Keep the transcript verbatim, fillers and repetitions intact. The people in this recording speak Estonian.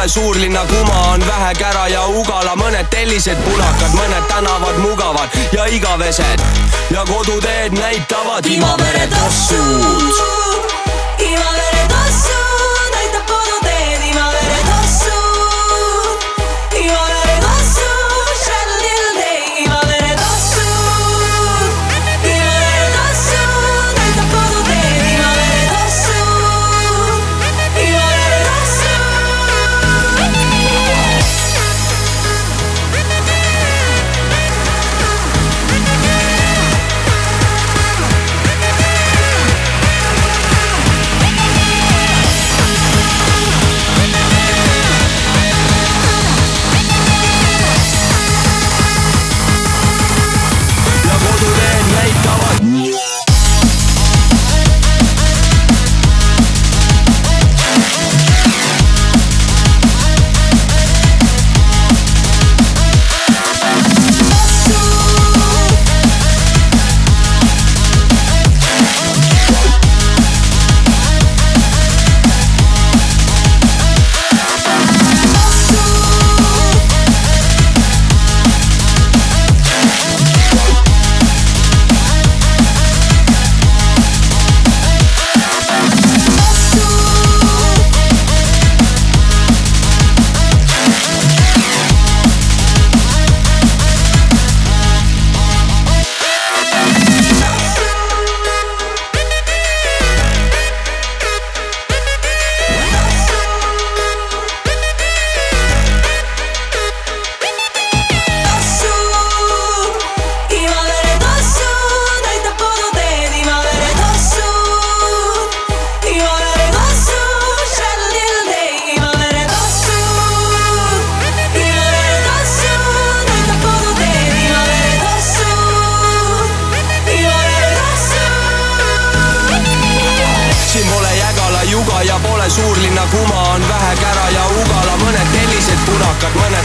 suurlinna kuma on vähe kära ja ugala, mõned tellised punakad, mõned tänavad mugavad ja igavesed ja koduteed näitavad Imavere tossud. Imavere tossud näitab koduteed, Imavere tossud. Imavere tossud, šallilde, Imavere tossud. Imavere tossud näitab koduteed, Imavere tossud. Imavere juga ja pole suurlinna kuma on vähe kära ja ugala, mõned tellised punakad, mõned